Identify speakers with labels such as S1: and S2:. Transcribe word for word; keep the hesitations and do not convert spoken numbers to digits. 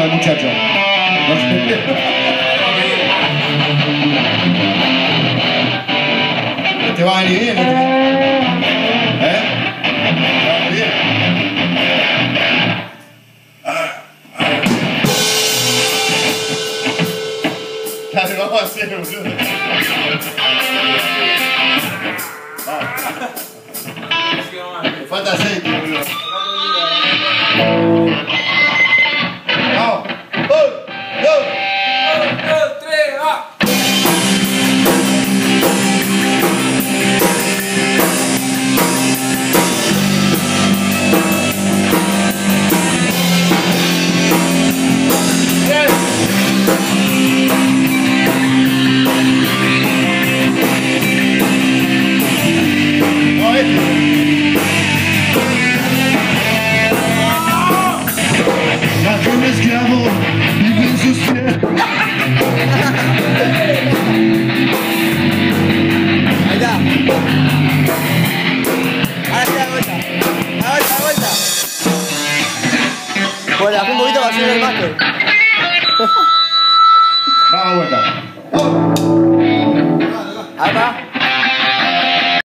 S1: el muchacho. No sé. Este va a venir bien, este. ¿Eh? Va a venir bien. Dale, vamos a hacer, boludo. Vamos. Me falta aceite, boludo.